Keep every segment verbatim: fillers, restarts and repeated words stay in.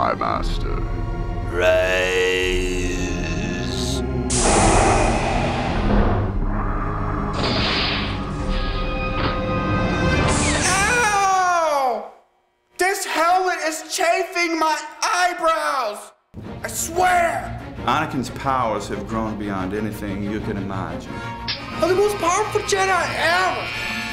my master. Rise. Ow! This helmet is chafing my eyebrows! I swear! Anakin's powers have grown beyond anything you can imagine. I'm the most powerful Jedi ever!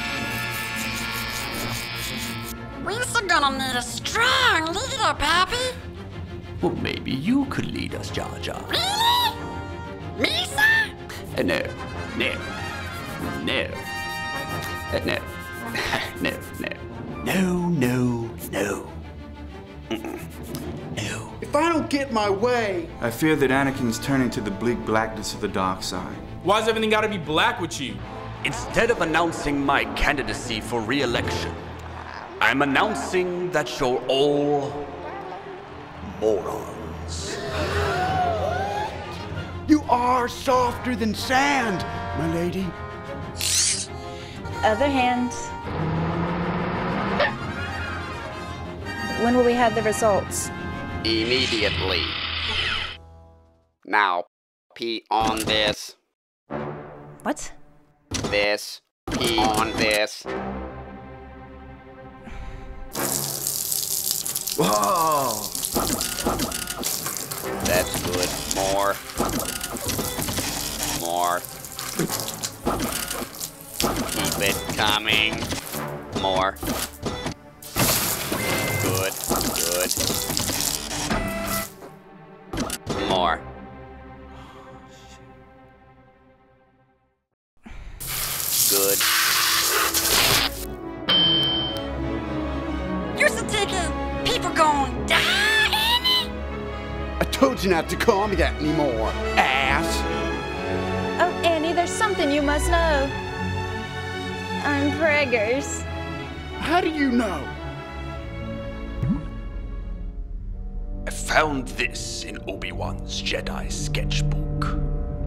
We're still gonna need a strong leader, Pappy. Well, maybe you could lead us, Jar Jar. Really? Me, sir? Uh, no, no, no, uh, no, no, no, no, no, no. Mm-mm. No. If I don't get my way... I fear that Anakin's turning to the bleak blackness of the dark side. Why's everything gotta be black with you? Instead of announcing my candidacy for re-election, I'm announcing that you're all morons. You are softer than sand, my lady. Other hand. When will we have the results? Immediately. Now, pee on this. What? This. Pee on this. Whoa! That's good. More. More. Keep it coming. More. Good. Good. More. Good. You're so taking people going die, Annie? I told you not to call me that anymore, ass. Oh, Annie, there's something you must know. I'm preggers. How do you know? I found this in Obi-Wan's Jedi sketchbook.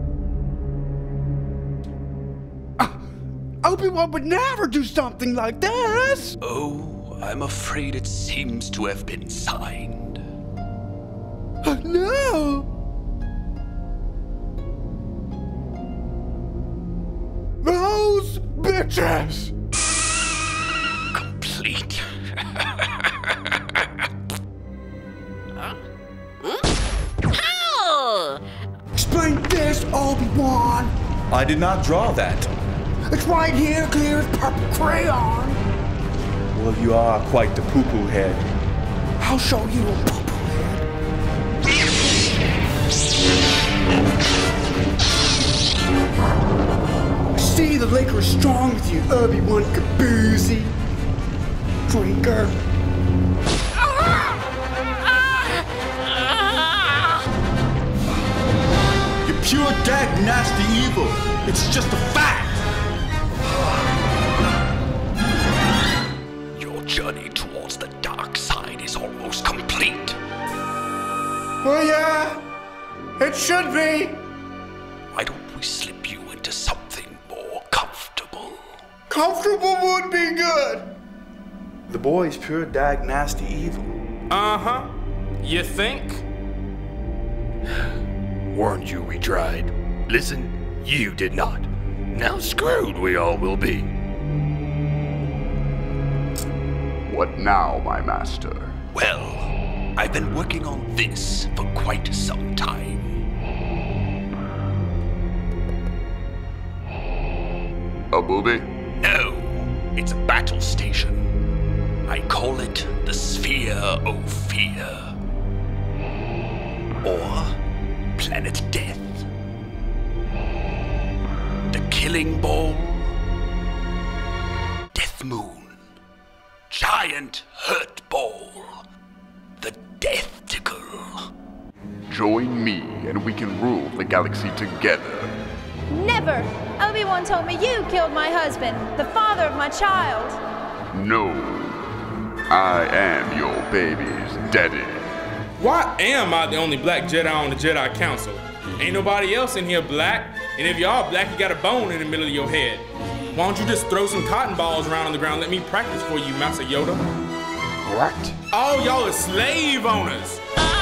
Obi-Wan would never do something like this! Oh, I'm afraid it seems to have been signed. Oh, no! Those bitches! Complete. How? Explain this, Obi-Wan! I did not draw that. It's right here, clear as purple crayon! Well, you are quite the poo-poo head. I'll show you a purple head. I see the liquor is strong with you, Obi-Wan Kaboozy. Drinker. You're pure dag nasty evil. It's just a fact. Your journey towards the dark side is almost complete. Well, yeah, it should be. Why don't we slip you into something more comfortable? Comfortable would be good. The boy's pure dag nasty evil. Uh-huh. You think? Warned you we tried. Listen, you did not. Now screwed we all will be. What now, my master? Well, I've been working on this for quite some time. A booby? No, it's a battle station. I call it the Sphere of Fear. Or Planet Death. The Killing Ball. Death Moon. Giant Hurt Ball. The Death Tickle. Join me and we can rule the galaxy together. Never! Obi-Wan told me you killed my husband, the father of my child. No. I am your baby's daddy. Why am I the only black Jedi on the Jedi Council? Ain't nobody else in here black, and if you are black, you got a bone in the middle of your head. Why don't you just throw some cotton balls around on the ground and let me practice for you, Master Yoda? What? All y'all are slave owners.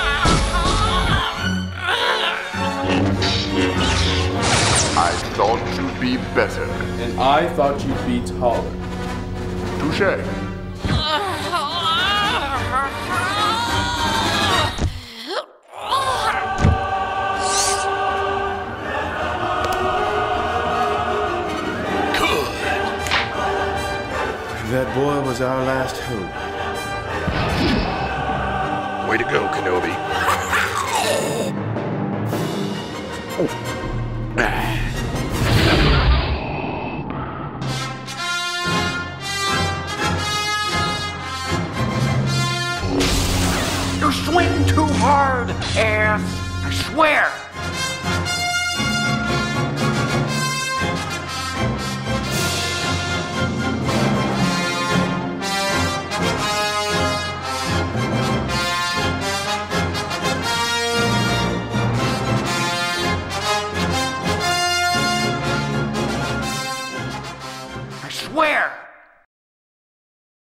I thought you'd be better. And I thought you'd be taller. Touche. That boy was our last hope. Way to go, Kenobi. You're swinging too hard, ass. I swear.